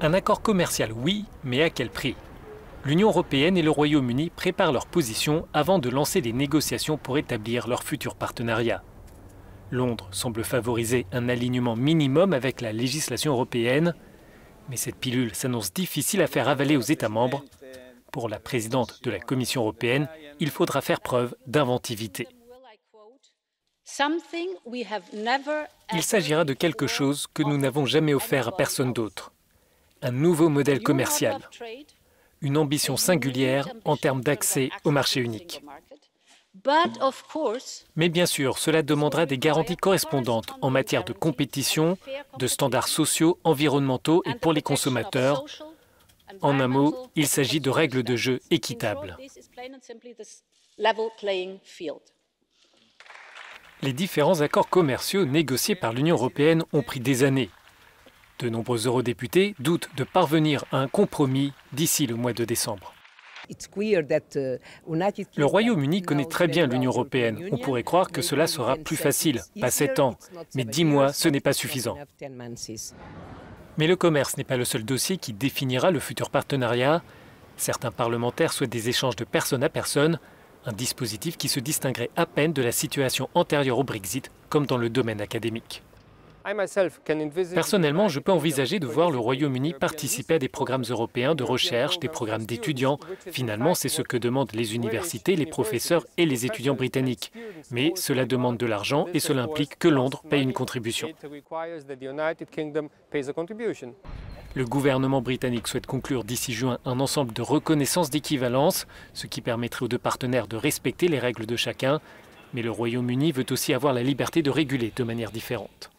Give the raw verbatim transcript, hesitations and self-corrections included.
Un accord commercial, oui, mais à quel prix? L'Union européenne et le Royaume-Uni préparent leur position avant de lancer des négociations pour établir leur futur partenariat. Londres semble favoriser un alignement minimum avec la législation européenne, mais cette pilule s'annonce difficile à faire avaler aux États membres. Pour la présidente de la Commission européenne, il faudra faire preuve d'inventivité. Il s'agira de quelque chose que nous n'avons jamais offert à personne d'autre. Un nouveau modèle commercial. Une ambition singulière en termes d'accès au marché unique. Mais bien sûr, cela demandera des garanties correspondantes en matière de compétition, de standards sociaux, environnementaux et pour les consommateurs. En un mot, il s'agit de règles de jeu équitables. Les différents accords commerciaux négociés par l'Union européenne ont pris des années. De nombreux eurodéputés doutent de parvenir à un compromis d'ici le mois de décembre. Le Royaume-Uni connaît très bien l'Union européenne. On pourrait croire que cela sera plus facile, pas sept ans, mais dix mois, ce n'est pas suffisant. Mais le commerce n'est pas le seul dossier qui définira le futur partenariat. Certains parlementaires souhaitent des échanges de personne à personne, un dispositif qui se distinguerait à peine de la situation antérieure au Brexit, comme dans le domaine académique. Personnellement, je peux envisager de voir le Royaume-Uni participer à des programmes européens de recherche, des programmes d'étudiants. Finalement, c'est ce que demandent les universités, les professeurs et les étudiants britanniques. Mais cela demande de l'argent et cela implique que Londres paye une contribution. Le gouvernement britannique souhaite conclure d'ici juin un ensemble de reconnaissance d'équivalence, ce qui permettrait aux deux partenaires de respecter les règles de chacun. Mais le Royaume-Uni veut aussi avoir la liberté de réguler de manière différente.